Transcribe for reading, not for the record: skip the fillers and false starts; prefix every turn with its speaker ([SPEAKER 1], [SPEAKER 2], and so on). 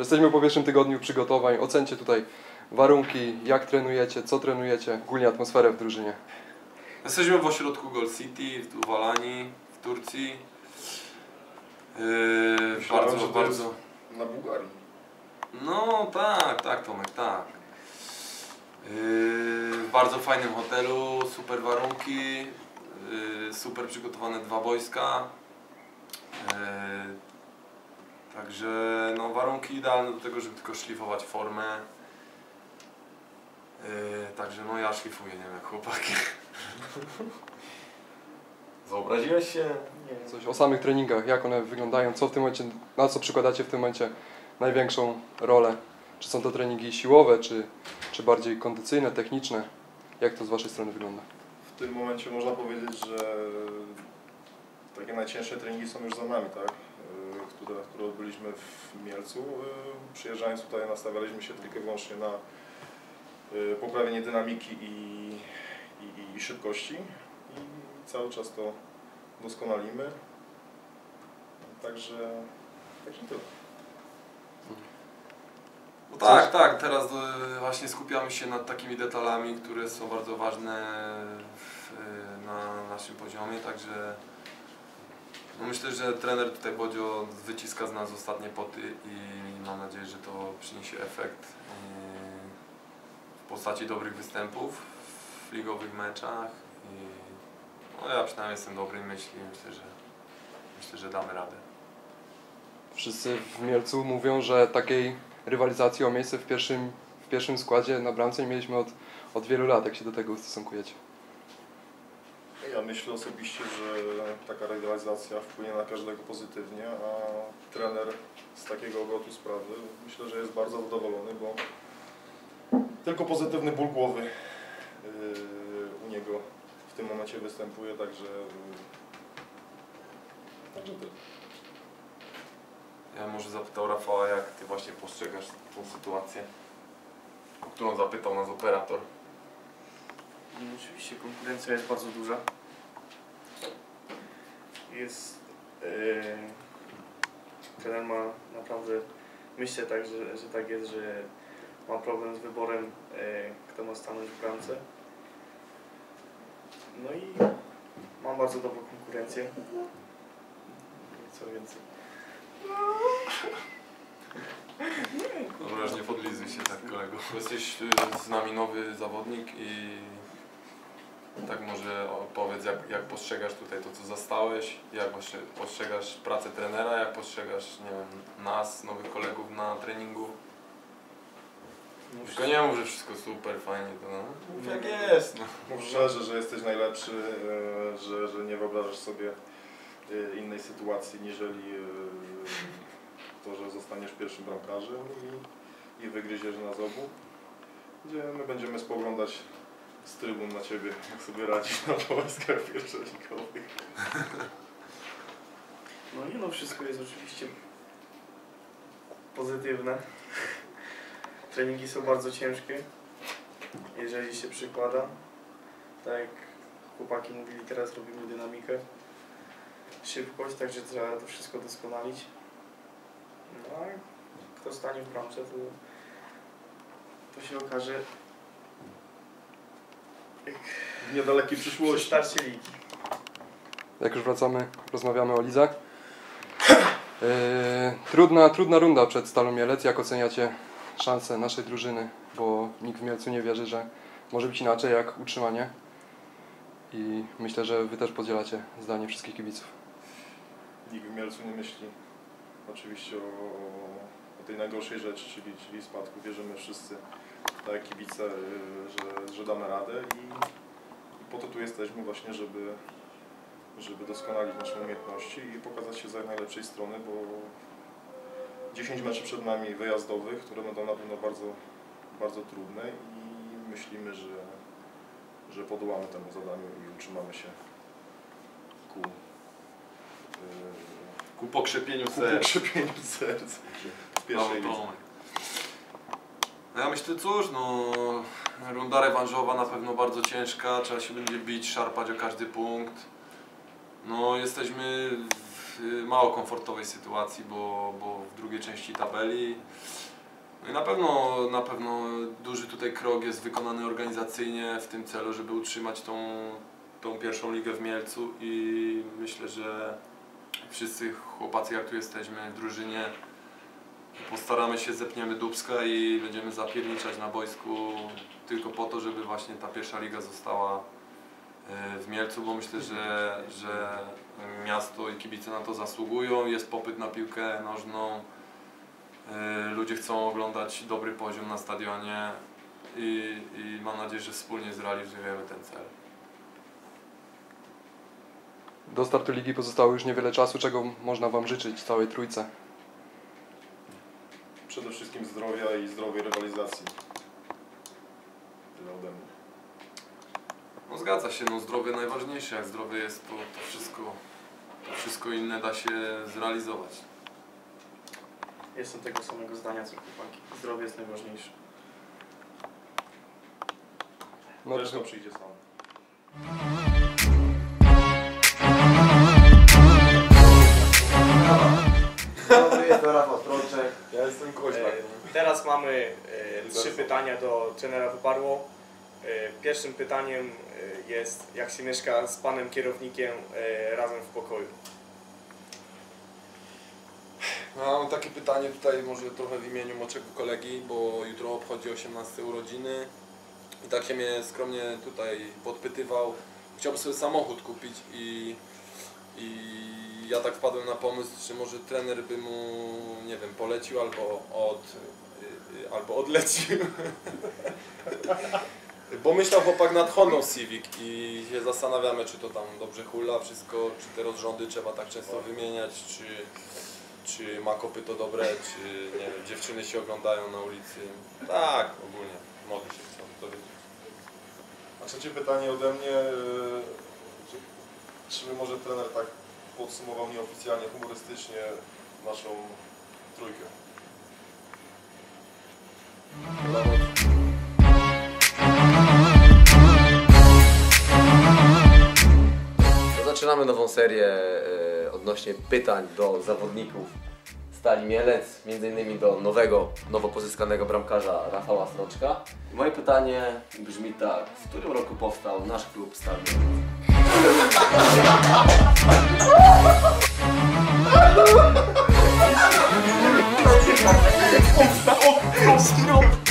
[SPEAKER 1] Jesteśmy po pierwszym tygodniu przygotowań. Ocencie tutaj warunki, jak trenujecie, co trenujecie, ogólnie atmosferę w drużynie.
[SPEAKER 2] Jesteśmy w ośrodku Gold City, w Alanii, w Turcji. Bardzo.
[SPEAKER 3] Na Bułgarii.
[SPEAKER 2] No tak Tomek, tak. W bardzo fajnym hotelu, super warunki, super przygotowane 2 boiska. Także no, warunki idealne do tego, żeby tylko szlifować formę. Także no ja szlifuję, nie wiem jak chłopaki. Zaobraziłeś się?
[SPEAKER 1] Nie. Coś o samych treningach, jak one wyglądają, co w tym momencie, na co przykładacie w tym momencie największą rolę? Czy są to treningi siłowe, czy bardziej kondycyjne, techniczne? Jak to z waszej strony wygląda?
[SPEAKER 3] W tym momencie można powiedzieć, że takie najcięższe treningi są już za nami, tak? Które odbyliśmy w Mielcu. Przyjeżdżając tutaj nastawialiśmy się tylko i wyłącznie na poprawienie dynamiki i szybkości i cały czas to doskonalimy. Także tyle.
[SPEAKER 2] No tak, teraz właśnie skupiamy się nad takimi detalami, które są bardzo ważne na naszym poziomie, także no myślę, że trener tutaj Bodzio wyciska z nas ostatnie poty i mam nadzieję, że to przyniesie efekt w postaci dobrych występów w ligowych meczach i no ja przynajmniej jestem dobrej myśli, myślę, że damy radę.
[SPEAKER 1] Wszyscy w Mielcu mówią, że takiej rywalizacji o miejsce w pierwszym składzie na bramce nie mieliśmy od wielu lat. Jak się do tego ustosunkujecie?
[SPEAKER 3] Ja myślę osobiście, że taka rywalizacja wpłynie na każdego pozytywnie, a trener z takiego obrotu sprawy myślę, że jest bardzo zadowolony, bo tylko pozytywny ból głowy u niego w tym momencie występuje, także tyle.
[SPEAKER 2] Ja może zapytał Rafała, jak ty właśnie postrzegasz tą sytuację, o którą zapytał nas operator.
[SPEAKER 4] No, oczywiście konkurencja jest bardzo duża. Trener ma naprawdę, myślę tak, że tak jest, że ma problem z wyborem, kto ma stanąć w bramce. No i mam bardzo dobrą konkurencję. Co więcej.
[SPEAKER 2] Dobra, już nie podlizuj się tak, kolego. Jesteś z nami nowy zawodnik i tak może opowiedz, jak postrzegasz tutaj to, co zastałeś, jak postrzegasz pracę trenera, jak postrzegasz, nie wiem, nas, nowych kolegów na treningu. Tylko nie mów, że wszystko super, fajnie, to no. Mów jak jest, no.
[SPEAKER 3] Mów szczerze, że jesteś najlepszy, że nie wyobrażasz sobie innej sytuacji, niżeli to, że zostaniesz pierwszym bramkarzem i wygryziesz nas obu. Gdzie my będziemy spoglądać z trybun na Ciebie, jak sobie radzisz na boiskach pierwszoligowych.
[SPEAKER 4] No nie no, wszystko jest oczywiście pozytywne. Treningi są bardzo ciężkie, jeżeli się przykłada. Tak jak chłopaki mówili, teraz robimy dynamikę, szybkość, także trzeba to wszystko doskonalić. No a kto stanie w bramce, to się okaże
[SPEAKER 3] W niedalekiej przyszłości.
[SPEAKER 4] przy starcie ligi.
[SPEAKER 1] Jak już rozmawiamy o lidze. Trudna runda przed Stalą Mielec. Jak oceniacie szanse naszej drużyny? Bo nikt w Mielcu nie wierzy, że może być inaczej jak utrzymanie. I myślę, że wy też podzielacie zdanie wszystkich kibiców.
[SPEAKER 3] Nikt w Mielcu nie myśli oczywiście o tej najgorszej rzeczy, czyli spadku. Wierzymy wszyscy, tak jak kibice, że damy radę i po to tu jesteśmy właśnie, żeby doskonalić nasze umiejętności i pokazać się z jak najlepszej strony, bo 10 meczów przed nami wyjazdowych, które będą na pewno bardzo, bardzo trudne i myślimy, że podołamy temu zadaniu i utrzymamy się
[SPEAKER 2] Ku pokrzepieniu
[SPEAKER 3] serc w pierwszej lidze.
[SPEAKER 2] No ja myślę, cóż, no runda rewanżowa na pewno bardzo ciężka, trzeba się będzie bić, szarpać o każdy punkt. No jesteśmy mało komfortowej sytuacji, bo w drugiej części tabeli. No i na pewno duży tutaj krok jest wykonany organizacyjnie w tym celu, żeby utrzymać tą pierwszą ligę w Mielcu i myślę, że wszyscy chłopacy, jak tu jesteśmy w drużynie, postaramy się, zepniemy dupska i będziemy zapierniczać na boisku tylko po to, żeby właśnie ta pierwsza liga została w Mielcu, bo myślę, że miasto i kibice na to zasługują, jest popyt na piłkę nożną, ludzie chcą oglądać dobry poziom na stadionie i mam nadzieję, że wspólnie zrealizujemy ten cel.
[SPEAKER 1] Do startu ligi pozostało już niewiele czasu, czego można Wam życzyć całej trójce.
[SPEAKER 3] Przede wszystkim zdrowia i zdrowej rywalizacji. Tyle ode mnie.
[SPEAKER 2] No zgadza się, no zdrowie najważniejsze, jak zdrowie jest to wszystko inne da się zrealizować.
[SPEAKER 4] Jestem tego samego zdania co chłopaki. Zdrowie jest najważniejsze.
[SPEAKER 1] No,
[SPEAKER 3] Reszta przyjdzie sam.
[SPEAKER 5] Dobry, jest to Rafał Strączek.
[SPEAKER 3] Ja jestem Koźlak.
[SPEAKER 4] Teraz mamy 3 pytania do trenera Wyparło. Pierwszym pytaniem jest, jak się mieszka z panem kierownikiem razem w pokoju?
[SPEAKER 2] No, mam takie pytanie tutaj może trochę w imieniu młodszego kolegi, bo jutro obchodzi 18 urodziny i tak się mnie skromnie tutaj podpytywał. Chciałbym sobie samochód kupić i ja tak wpadłem na pomysł, że może trener by mu, nie wiem, polecił albo odlecił. Bo myślał chłopak nad Hondą Civic i się zastanawiamy, czy to tam dobrze hula wszystko, czy te rozrządy trzeba tak często wymieniać, czy ma kopyto dobre, czy nie wiem, dziewczyny się oglądają na ulicy. Tak, ogólnie, młody się chcą dowiedzieć.
[SPEAKER 3] A trzecie pytanie ode mnie. Czy może trener tak podsumował nieoficjalnie, humorystycznie naszą trójkę?
[SPEAKER 5] To zaczynamy nową serię odnośnie pytań do zawodników Stali Mielec, m.in. do nowo pozyskanego bramkarza Rafała Strączka. I moje pytanie brzmi tak: w którym roku powstał nasz klub Stal Mielec?